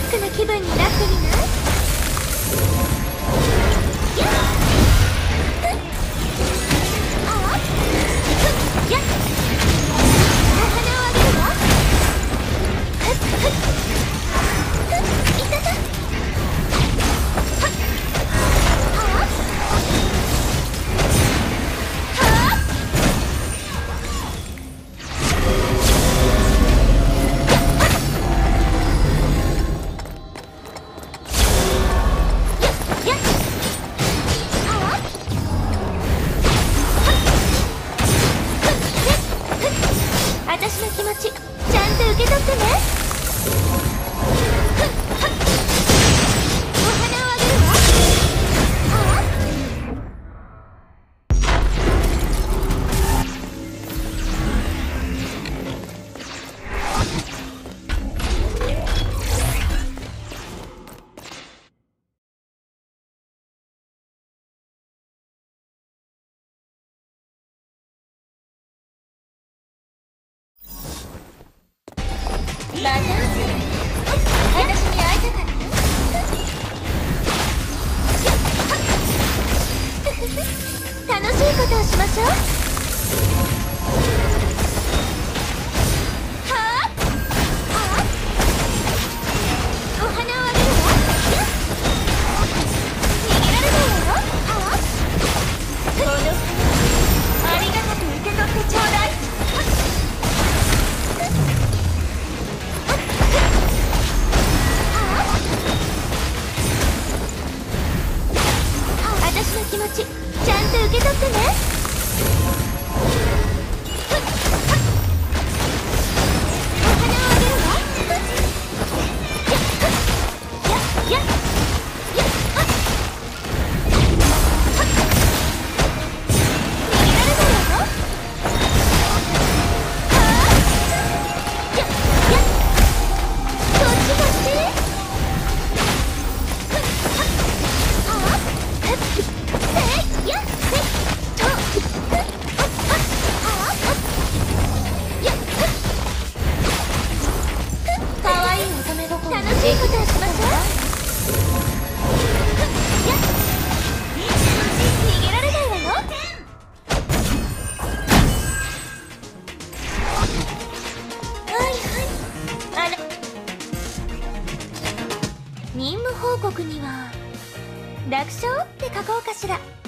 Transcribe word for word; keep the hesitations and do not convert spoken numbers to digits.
ックな気分になってみない？やっあっやっお花をあげるわ。ふっふっふっいたた。私の気持ちちゃんと受け取ってね。お花をあげるわ。あまた私に会いたかった？楽しいことをしましょう。はああお花をあげるわ。逃げられないわよ。はあこのありがたく受け取ってちょうだい。私の気持ちちゃんと受け取ってね。お花をあげるわ。やっやっやっやっ逃げられないわよ。はあやっやっこっちこっち。楽しいことをしましょう。やっ逃げられないわよ。はいはいあら任務報告には楽勝って書こうかしら。